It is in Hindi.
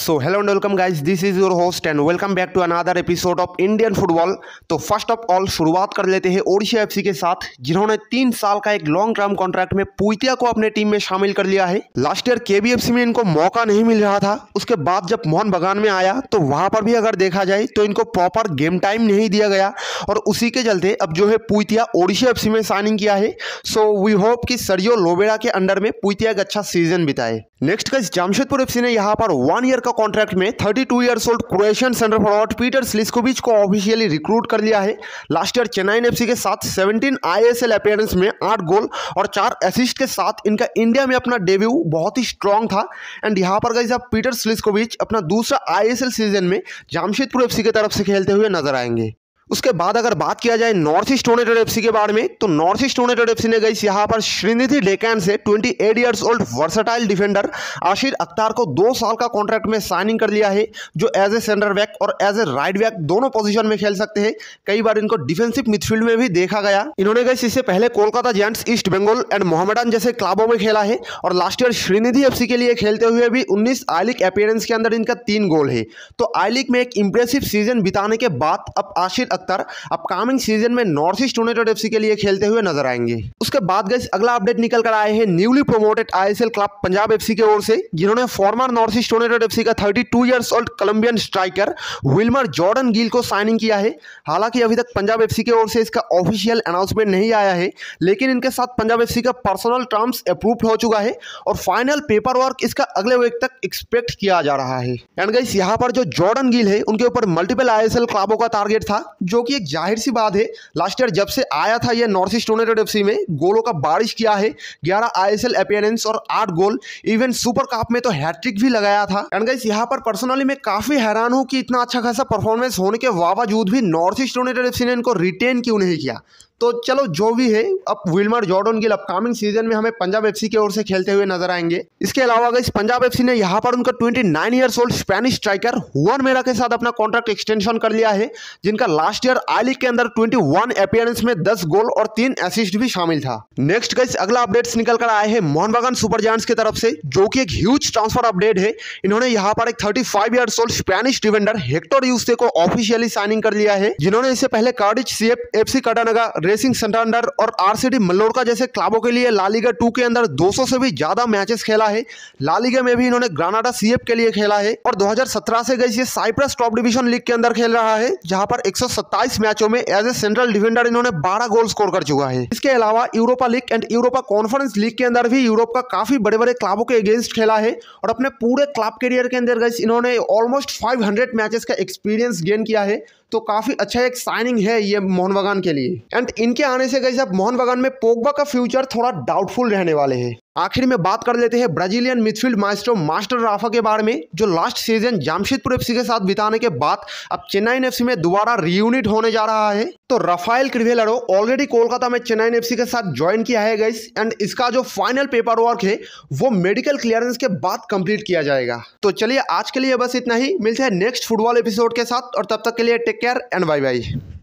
So hello and welcome guys, this is your host and welcome back to another episode of Indian football. तो फर्स्ट ऑफ ऑल शुरुआत कर लेते हैं ओडिशा एफसी के साथ, जिन्होंने 3 साल का एक लॉन्ग टर्म कॉन्ट्रैक्ट में पुइतिया को अपने टीम में शामिल कर लिया है। लास्ट ईयर केबीएफसी में इनको मौका नहीं मिल रहा था, उसके बाद जब मोहन बगान में आया तो वहां पर भी अगर देखा जाए तो इनको प्रॉपर गेम टाइम नहीं दिया गया और उसी के चलते अब जो है पुइतिया ओडिशा एफसी में साइनिंग किया है। सो वी होप कि सर्जियो लोबेरा के अंडर में पुइतिया एक अच्छा सीजन बिताए। नेक्स्ट गाइस, जमशेदपुर एफसी ने यहाँ पर 1 ईयर का कॉन्ट्रैक्ट में 32 years old Croatian centre forward Petar Sliskovic को ऑफिशियली रिक्रूट कर लिया है। लास्ट ईयर चेन्नई एफसी के साथ 17 आईएसएल अपीयरेंस में 8 गोल और 4 असिस्ट के साथ इनका इंडिया में अपना डेब्यू बहुत ही स्ट्रांग था। एंड यहाँ पर गाइस अब पीटर स्लिस्कोविच अपना दूसरा आईएसएल सीजन में जमशेदपुर एफसी की तरफ से खेलते हुए नजर आएंगे। उसके बाद अगर बात किया जाए नॉर्थ ईस्ट यूनाइटेड एफसी के बारे में, तो नॉर्थ ईस्ट यूनाइटेड एफसी ने गाइस यहाँ पर श्रीनिधि डेकान से 28 years old versatile defender Ashir Akhtar को 2 साल का कॉन्ट्रैक्ट में साइनिंग कर लिया है, जो एज ए सेंटर बैक और एज ए राइट बैक दोनों पोजीशन में खेल सकते हैं। कई बार इनको डिफेंसिव मिडफील्ड में भी देखा गया। इन्होंने गाइस इससे पहले Kolkata giants, east Bengal and Mohammedan जैसे क्लबों में खेला है और लास्ट ईयर श्रीनिधि एफसी के लिए खेलते हुए भी 19 आई लीग अपीयरेंस के अंदर इनका 3 गोल है। तो आई लीग में एक इंप्रेसिव सीजन बिताने के बाद अब आशिर अख्तार अपकमिंग सीजन में नॉर्थ ईस्ट यूनाइटेड एफसी के लिए खेलते हुए नजर आएंगे। उसके बाद गाइस अगला अपडेट निकल कर आए हैं newly promoted ISL club Punjab FC की ओर से, जिन्होंने former north east United FC का 32 years old Colombian striker Wilmar Jordan Gil को साइनिंग किया है। हालांकि अभी तक पंजाब एफसी की ओर से इसका ऑफिशियल अनाउंसमेंट नहीं आया है, लेकिन इनके साथ पंजाब एफसी का पर्सनल टर्म्स अप्रूव्ड हो चुका है और फाइनल पेपर वर्क इसका अगले वीक तक एक्सपेक्ट किया जा रहा है। एंड गाइस यहाँ पर जो जॉर्डन गिल है उनके ऊपर मल्टीपल आईएसएल क्लबों का टारगेट था, जो कि एक जाहिर सी बात है। लास्ट ईयर जब से आया था ये नॉर्थ ईस्ट यूनाइटेड एफसी में गोलों का बारिश किया है, 11 आईएसएल अपीयरेंस और 8 गोल, इवन सुपर कप में तो हैट्रिक भी लगाया था। एंड गाइस यहाँ पर पर्सनली मैं काफी हैरान हूं कि इतना अच्छा खासा परफॉर्मेंस होने के बावजूद भी नॉर्थ ईस्ट यूनाइटेड एफसी ने इनको रिटेन क्यों नहीं किया। तो चलो जो भी है, अब Wilmar Jordan Gil upcoming season में हमें पंजाब एफसी की ओर से खेलते हुए नजर आएंगे। इसके अलावा गाइस पंजाब एफसी ने यहाँ पर उनका 29 years old Spanish striker Juan Mera के साथ अपना कॉन्ट्रैक्ट एक्सटेंशन कर लिया है, जिनका लास्ट ईयर आई लीग के अंदर 21 अपीयरेंस में 10 गोल और 3 असिस्ट भी शामिल था। नेक्स्ट गाइस अगला अपडेट्स निकल कर आए हैं मोहन बगान सुपर जायंट्स की तरफ से, जो कि एक ह्यूज ट्रांसफर अपडेट है। इन्होंने यहाँ पर एक 35 years old Spanish defender Hector Yuste को ऑफिशियली साइनिंग कर लिया है, जिन्होंने इससे पहले कार्डिफ सीएफ, एफसी कटानगा, रेसिंग संटांडर और आरसीडी मल्लोरका जैसे क्लबों के लिए ला लीगा 2 के अंदर 200 से भी ज्यादा मैचेस खेला है। ला लीगा में भी इन्होंने ग्रानाडा सीएफ के लिए खेला है और 2017 से गई ये साइप्रस टॉप डिवीजन लीग के अंदर खेल रहा है, जहां पर 127 मैचों में एज ए सेंट्रल डिफेंडर इन्होंने 12 गोल स्कोर कर चुका है। इसके अलावा Europa League and Europa Conference League के अंदर भी यूरोप का काफी बड़े बड़े क्लबों के अगेंस्ट खेला है और अपने पूरे क्लब करियर के अंदर गई इन्होंने ऑलमोस्ट 500 मैचेस का एक्सपीरियंस गेन किया है। तो काफी अच्छा एक साइनिंग है ये मोहन बगान के लिए। एंड इनके आने से गाइस अब मोहन बगान में पोग्बा का फ्यूचर थोड़ा डाउटफुल रहने वाले हैं। आखिर में बात कर लेते हैं Brazilian midfield maestro master Rafa के बारे में, जो लास्ट सीजन जमशेदपुर एफसी के साथ बिताने के बाद अब चेन्नई एफसी में दोबारा रीयूनिट होने जा रहा है। तो राफाएल क्रिवेलरो ऑलरेडी कोलकाता में चेन्नई एफसी के साथ ज्वाइन किया है गाइस, एंड इसका जो फाइनल पेपर वर्क है वो मेडिकल क्लियरेंस के बाद कंप्लीट किया जाएगा। तो चलिए आज के लिए बस इतना ही, मिलते हैं नेक्स्ट फुटबॉल एपिसोड के साथ और तब तक के लिए take care and bye bye.